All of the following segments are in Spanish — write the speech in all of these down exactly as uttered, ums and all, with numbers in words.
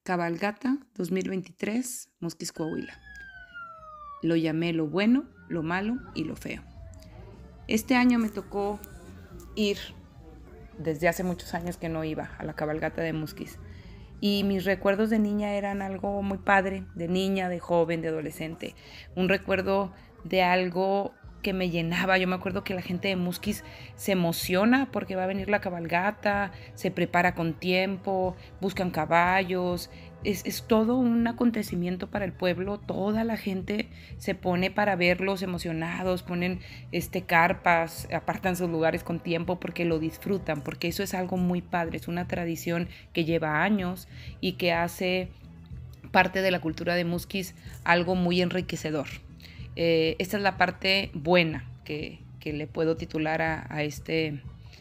Cabalgata dos mil veintitrés, Musquis, Coahuila. Lo llamé lo bueno, lo malo y lo feo. Este año me tocó ir, desde hace muchos años que no iba a la cabalgata de Musquis. Y mis recuerdos de niña eran algo muy padre, de niña, de joven, de adolescente. Un recuerdo de algo que me llenaba. Yo me acuerdo que la gente de Musquis se emociona porque va a venir la cabalgata, se prepara con tiempo, buscan caballos. Es, es todo un acontecimiento para el pueblo. Toda la gente se pone para verlos emocionados, ponen este, carpas, apartan sus lugares con tiempo porque lo disfrutan, porque eso es algo muy padre. Es una tradición que lleva años y que hace parte de la cultura de Musquis algo muy enriquecedor. Eh, esta es la parte buena que, que le puedo titular a, a, este,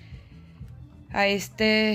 a este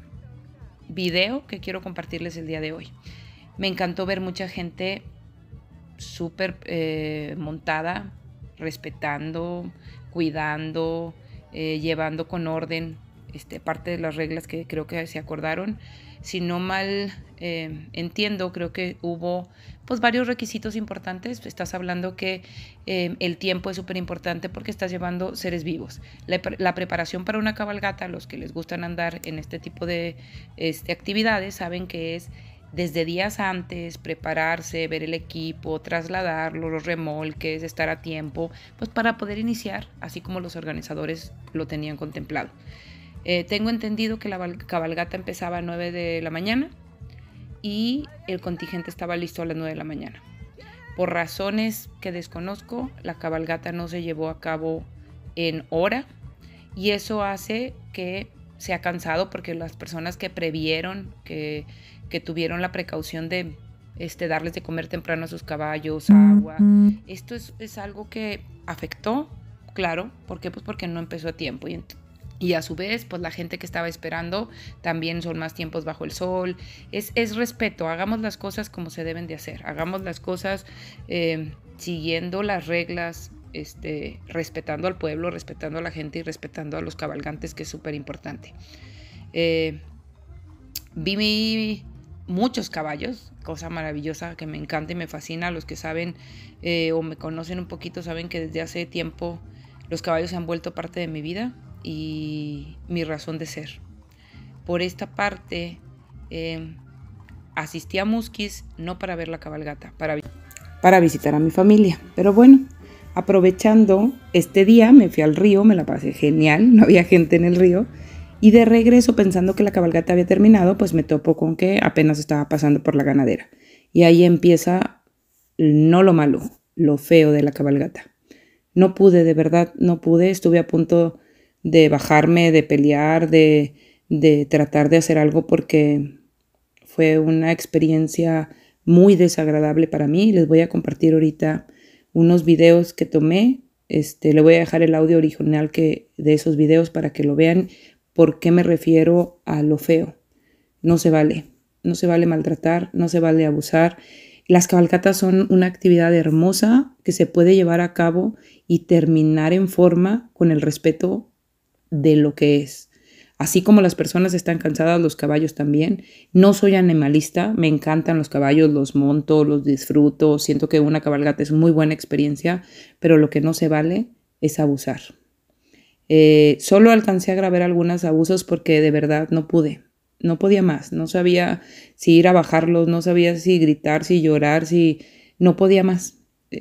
video que quiero compartirles el día de hoy. Me encantó ver mucha gente súper eh, montada, respetando, cuidando, eh, llevando con orden este, parte de las reglas que creo que se acordaron. Si no mal eh, entiendo, creo que hubo pues varios requisitos importantes. Estás hablando que eh, el tiempo es súper importante porque estás llevando seres vivos. La, la preparación para una cabalgata, los que les gustan andar en este tipo de este, actividades, saben que es desde días antes, prepararse, ver el equipo, trasladarlo, los remolques, estar a tiempo, pues para poder iniciar, así como los organizadores lo tenían contemplado. Eh, tengo entendido que la cabalgata empezaba a nueve de la mañana y el contingente estaba listo a las nueve de la mañana. Por razones que desconozco, la cabalgata no se llevó a cabo en hora y eso hace que sea cansado porque las personas que previeron, que, que tuvieron la precaución de este, darles de comer temprano a sus caballos, agua, esto es, es algo que afectó, claro. ¿Por qué? Pues porque no empezó a tiempo y entonces Y a su vez, pues la gente que estaba esperando también son más tiempos bajo el sol. Es, es respeto, hagamos las cosas como se deben de hacer. Hagamos las cosas eh, siguiendo las reglas, este, respetando al pueblo, respetando a la gente y respetando a los cabalgantes, que es súper importante. Eh, vi muchos caballos, cosa maravillosa que me encanta y me fascina. Los que saben eh, o me conocen un poquito saben que desde hace tiempo los caballos se han vuelto parte de mi vida y mi razón de ser. Por esta parte eh, asistí a Musquis no para ver la cabalgata, para, para visitar a mi familia, pero bueno, aprovechando este día me fui al río, me la pasé genial, no había gente en el río y de regreso, pensando que la cabalgata había terminado, pues me topo con que apenas estaba pasando por la ganadera y ahí empieza no lo malo, lo feo de la cabalgata. No pude, de verdad, no pude, estuve a punto de bajarme, de pelear, de, de tratar de hacer algo porque fue una experiencia muy desagradable para mí. Les voy a compartir ahorita unos videos que tomé. Este, le voy a dejar el audio original que, de esos videos para que lo vean. ¿Por qué me refiero a lo feo? No se vale, no se vale maltratar, no se vale abusar. Las cabalgatas son una actividad hermosa que se puede llevar a cabo y terminar en forma con el respeto de lo que es. Así como las personas están cansadas, los caballos también. No soy animalista, me encantan los caballos, los monto, los disfruto, siento que una cabalgata es muy buena experiencia, pero lo que no se vale es abusar. Eh, solo alcancé a grabar algunos abusos porque de verdad no pude, no podía más, no sabía si ir a bajarlos, no sabía si gritar, si llorar, si no podía más.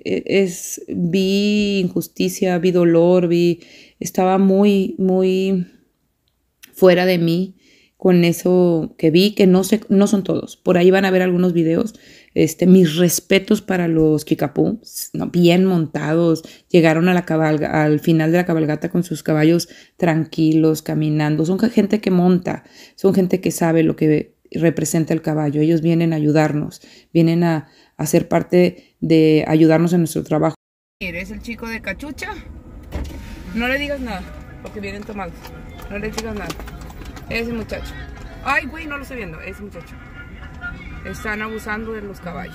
Es, vi injusticia, vi dolor, vi, estaba muy, muy fuera de mí con eso que vi, que no sé, no son todos. Por ahí van a ver algunos videos. Este, mis respetos para los Kickapoo, ¿no? Bien montados, llegaron a la cabalga, al final de la cabalgata con sus caballos tranquilos, caminando. Son gente que monta, son gente que sabe lo que representa el caballo. Ellos vienen a ayudarnos, vienen a, a ser parte de ayudarnos en nuestro trabajo. ¿Eres el chico de cachucha? No le digas nada, porque vienen tomados. No le digas nada. Ese muchacho. Ay, güey, no lo estoy viendo. Ese muchacho. Están abusando de los caballos.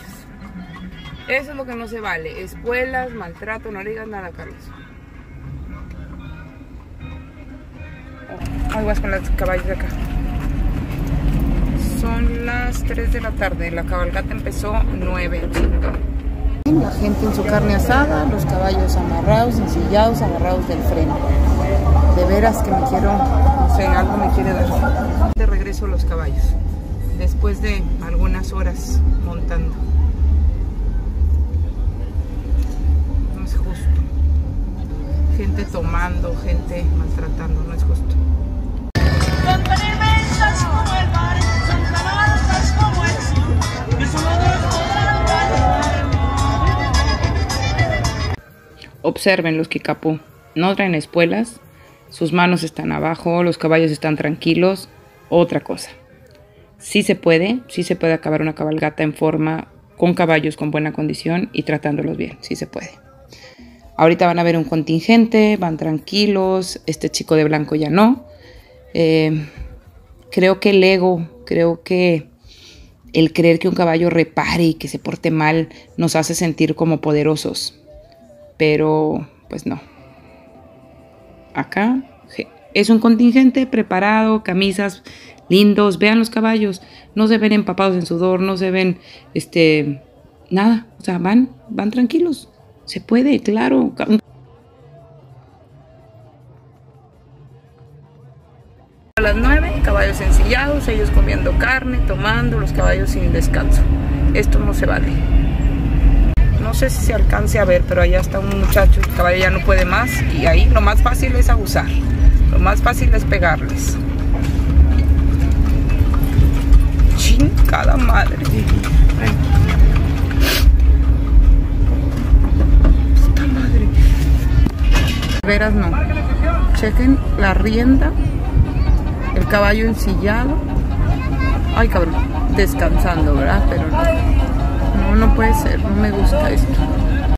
Eso es lo que no se vale. Escuelas, maltrato, no le digas nada, Carlos. Ay, vas con los caballos de acá. Son las tres de la tarde, la cabalgata empezó nueve. La gente en su carne asada, los caballos amarrados, ensillados, agarrados del freno. De veras que me quiero, no sé, algo me quiere dar. De regreso los caballos, después de algunas horas montando. No es justo. Gente tomando, gente maltratando, no es justo. Son tan inmensas como el mar, son tan altas como el cielo, que solo Dios podrá valer. Observen los Kickapoo, no traen espuelas, sus manos están abajo, los caballos están tranquilos. Otra cosa, sí se puede, sí se puede acabar una cabalgata en forma, con caballos con buena condición y tratándolos bien, sí se puede. Ahorita van a ver un contingente, van tranquilos, este chico de blanco ya no. Eh, creo que el ego, creo que el creer que un caballo repare y que se porte mal nos hace sentir como poderosos, pero pues no. Acá es un contingente preparado, camisas lindos, vean los caballos, no se ven empapados en sudor, no se ven este nada, o sea, van, van tranquilos, se puede, claro. A las nueve, caballos ensillados, ellos comiendo carne, tomando, los caballos sin descanso. Esto no se vale. No sé si se alcance a ver, pero allá está un muchacho, el caballo ya no puede más y ahí lo más fácil es abusar, lo más fácil es pegarles. Chingada madre. Esta madre. De veras no. Chequen la rienda. El caballo ensillado. Ay, cabrón. Descansando, ¿verdad? Pero no. No, no puede ser. No me gusta esto.